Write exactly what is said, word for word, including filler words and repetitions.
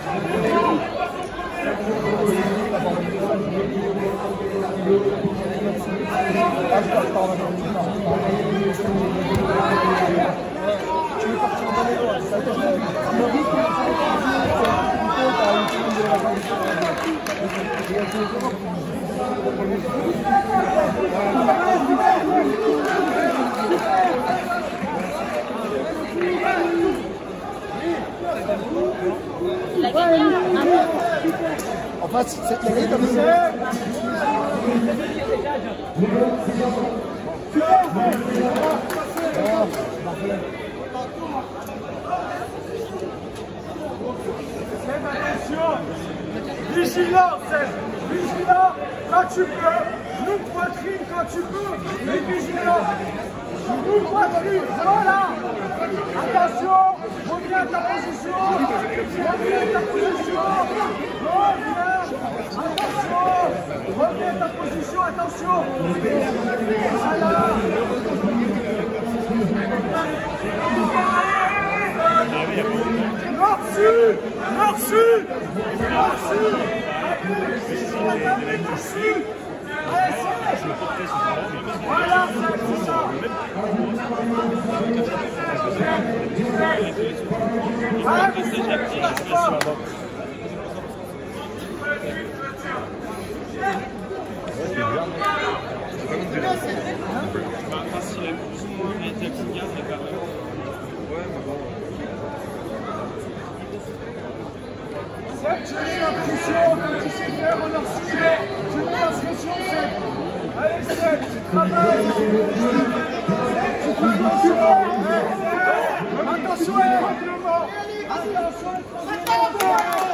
En fait, c'est gagné comme ça. Attention, vigilant, vigilant quand tu peux, nous poitrine quand tu peux, mais vigilant, nous poitrine, voilà. Attention, reviens à ta position, reviens à ta position, reviens, attention, reviens à ta position, attention, voilà. Nord-Sud, Nord-Sud, Nord-Sud, Nord-Sud, voilà, c'est ça. Tu mets la pression, comme tu sais faire en Nord-Sud, tu mets la pression, c'est... Allez, c'est, tu travailles. Tu fais attention. Attention, attention, attention.